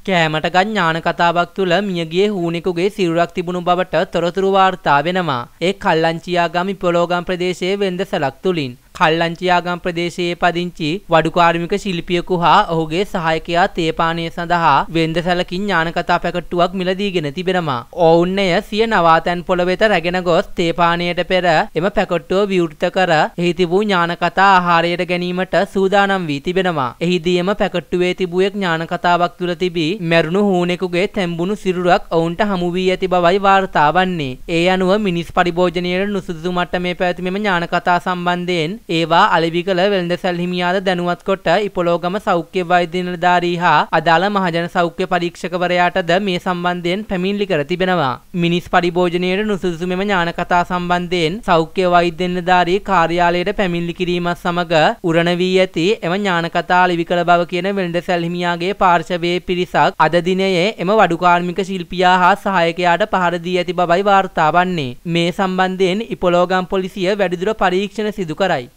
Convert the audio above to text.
කෑමට ගත් ඥාන කතාවක් තුළ මියගිය හූනෙකුගේ සිරුරක් තිබුණු බවට තොරතුරු වාර්තා වෙනවා. ඒ කල්ලංචියාගම ඉපොලෝගම් ප්‍රදේශයේ වෙළඳසැලක් තුලින්. කල්ලංචියාගම් ප්‍රදේශයේ පදිංචි වඩු කාර්මික ශිල්පියෙකු හා ඔහුගේ සහායකයා තේපානය සඳහා වෙළඳසැලකින් ඥාන කතා පැකට්ටුවක් මිලදීගෙන තිබෙනවා. ඔවුන් එය සිය නවාතැන් පොළ වෙත රැගෙන ගොස් තේපානයට පෙර එම පැකට්ටුව විවෘත කර එහි තිබූ ඥාන කතා ආහාරයට ගැනීමට සූදානම් වී තිබෙනවා. එහිදී එම පැකට්ටුවේ තිබූ එක් ඥාන කතාවක් තුළ තිබී මැරුණු හූනෙකුගේ තැඹුණු සිරුරක් ඔවුන්ට හමු වී ඇති බවයි වාර්තා වන්නේ. ඒ අනුව මිනිස් පරිභෝජනයට නුසුදුසු මට්ටමේ පැවති මෙම ඥාන කතා සම්බන්ධයෙන් ඒවා අලෙවි කළ වෙළඳසැල් හිමියාද දැනුවත් කොට ඉපොලෝගම සෞඛ්‍ය වෛද්‍ය නිලධාරී හා අදාළ මහජන සෞඛ්‍ය පරීක්ෂකවරයාටද මේ සම්බන්ධයෙන් පැමිණිලි කර තිබෙනවා. මිනිස් පරිභෝජනයට නුසුදුසු මෙම ඥාන කතා සම්බන්ධයෙන් සෞඛ්‍ය වෛද්‍ය නිලධාරී කාර්යාලයට පැමිණිලි කිරීමත් සමග උරණ වී ඇති එම ඥාන කතා අලෙවි කළ බව කියන වෙළඳසැල් හිමියාගේ පාර්ශවයේ පිරිසක් අද දිනයේ එම වඩු කාර්මික ශිල්පියා හා සහායකයාට පහර දී ඇති බවයි වාර්තා වන්නේ. මේ සම්බන්ධයෙන් ඉපොලෝගම් පොලිසිය වැඩිදුර පරීක්ෂණ සිදු කරයි.